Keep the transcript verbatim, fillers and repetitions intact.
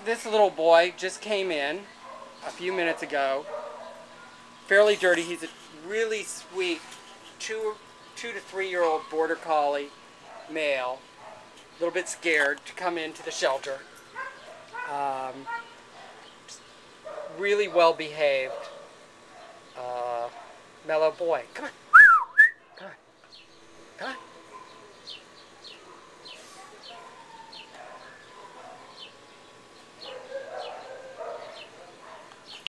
this little boy just came in a few minutes ago. Fairly dirty. He's a really sweet two, two to three year old border collie male. A little bit scared to come into the shelter. Um, really well behaved. Uh, mellow boy. Come on. Come on. Come on.